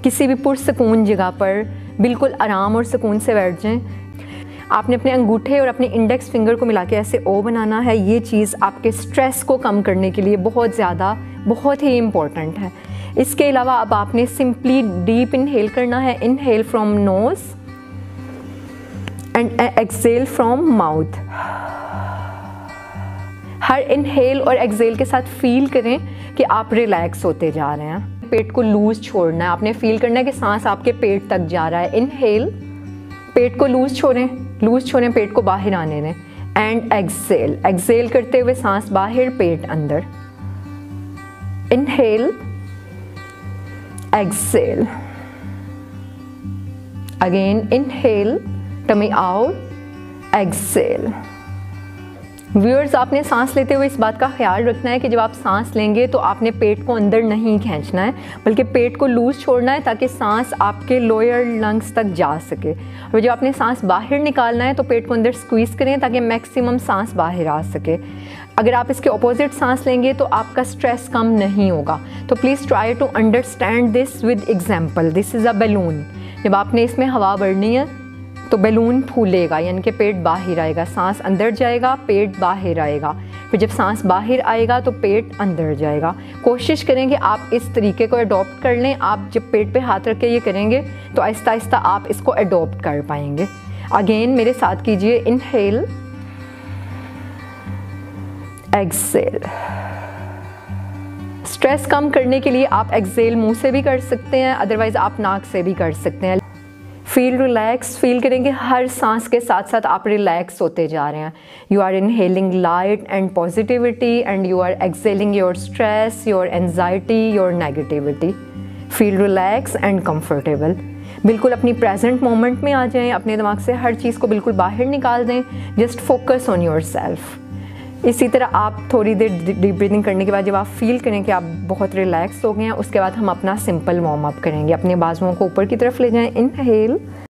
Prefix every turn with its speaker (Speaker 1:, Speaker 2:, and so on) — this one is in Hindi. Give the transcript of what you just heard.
Speaker 1: किसी भी पुरसकून जगह पर बिल्कुल आराम और सुकून से बैठ जाएं। आपने अपने अंगूठे और अपने इंडेक्स फिंगर को मिला के ऐसे ओ बनाना है। ये चीज़ आपके स्ट्रेस को कम करने के लिए बहुत ही इम्पॉर्टेंट है। इसके अलावा अब आपने सिंपली डीप इनहेल करना है। Inhale from nose and exhale from mouth. हर इनहेल और एक्सहेल के साथ फील करें कि आप रिलैक्स होते जा रहे हैं। पेट को लूज छोड़ना है। आपने फील करना है कि सांस आपके पेट तक जा रहा है। इनहेल, पेट को लूज छोड़ें, पेट को बाहर आने दें। एंड एक्सहेल करते हुए सांस बाहर, पेट अंदर। Inhale, exhale, again inhale, tummy out, exhale. Viewers, आपने सांस लेते हुए इस बात का ख्याल रखना है कि जब आप सांस लेंगे तो आपने पेट को अंदर नहीं खींचना है, बल्कि पेट को लूज छोड़ना है ताकि सांस आपके लोअर लंग्स तक जा सके। और जब आपने सांस बाहर निकालना है तो पेट को अंदर स्क्वीज़ करें ताकि मैक्सिमम सांस बाहर आ सके। अगर आप इसके ऑपोजिट सांस लेंगे तो आपका स्ट्रेस कम नहीं होगा। तो please try to understand this with example. This is a balloon. जब आपने इसमें हवा भरनी है तो बैलून फूलेगा, यानी कि पेट बाहर आएगा। सांस अंदर जाएगा, पेट बाहर आएगा। फिर जब सांस बाहर आएगा तो पेट अंदर जाएगा। कोशिश करें कि आप इस तरीके को अडॉप्ट कर लें। आप जब पेट पे हाथ रख के ये करेंगे तो आहिस्ता आहिस्ता आप इसको अडॉप्ट कर पाएंगे। अगेन मेरे साथ कीजिए। Inhale, exhale. स्ट्रेस कम करने के लिए आप एक्सहेल मुंह से भी कर सकते हैं, अदरवाइज आप नाक से भी कर सकते हैं। फील रिलैक्स, फील करेंगे हर सांस के साथ साथ आप रिलैक्स होते जा रहे हैं। You are inhaling light and positivity and you are exhaling your stress, your anxiety, your negativity. Feel relax and comfortable. बिल्कुल अपनी प्रेजेंट मोमेंट में आ जाएं। अपने दिमाग से हर चीज़ को बिल्कुल बाहर निकाल दें। Just focus on your self. इसी तरह आप थोड़ी देर डीप ब्रीदिंग करने के बाद जब आप फील करें कि आप बहुत रिलैक्स हो गए हैं, उसके बाद हम अपना सिंपल वार्म अप करेंगे। अपने बाजुओं को ऊपर की तरफ ले जाएं। इनहेल,